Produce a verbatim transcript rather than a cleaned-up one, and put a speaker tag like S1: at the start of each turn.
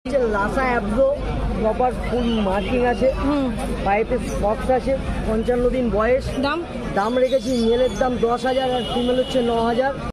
S1: লাসা অ্যাবজো proper full marking আছে, পাইপে বক্স আছে, পঞ্চান্ন দিন বয়স।
S2: দাম
S1: দাম রেখেছি মেলের দাম দশ হাজার আর ফিমেল হচ্ছে ন হাজার।